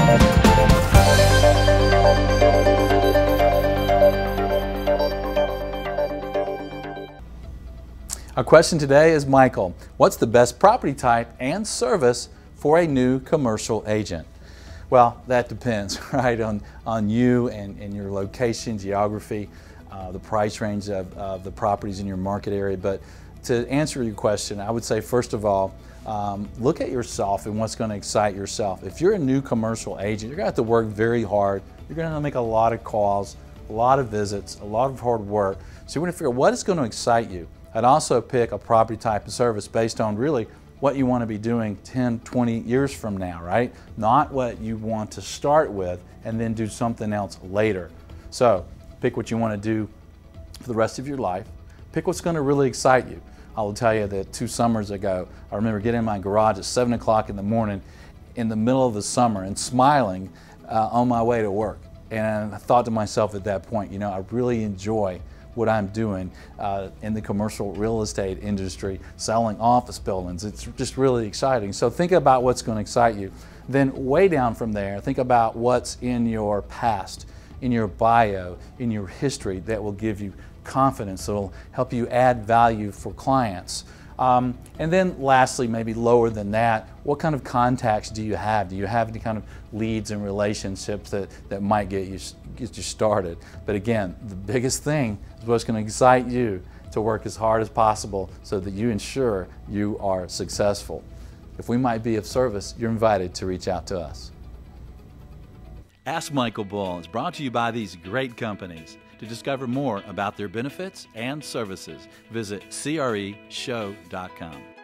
Our question today is, Michael, what's the best property type and service for a new commercial agent? Well, that depends, right, on you and your location, geography, the price range of the properties in your market area. But to answer your question, I would say, first of all, look at yourself and what's going to excite yourself. If you're a new commercial agent, you're going to have to work very hard. You're going to make a lot of calls, a lot of visits, a lot of hard work. So you're going to figure out what is going to excite you. I'd also pick a property type and service based on really what you want to be doing 10, 20 years from now, right? Not what you want to start with and then do something else later. So pick what you want to do for the rest of your life. Pick what's going to really excite you. I will tell you that 2 summers ago, I remember getting in my garage at 7 o'clock in the morning in the middle of the summer and smiling on my way to work. And I thought to myself at that point, you know, I really enjoy what I'm doing in the commercial real estate industry, selling office buildings. It's just really exciting. So think about what's going to excite you. Then way down from there, think about what's in your past, in your bio, in your history that will give you confidence, that will help you add value for clients. And then lastly, maybe lower than that, what kind of contacts do you have? Do you have any kind of leads and relationships that might get you started? But again, the biggest thing is what's going to excite you to work as hard as possible so that you ensure you are successful. If we might be of service, you're invited to reach out to us. Ask Michael Bull is brought to you by these great companies. To discover more about their benefits and services, visit CREshow.com.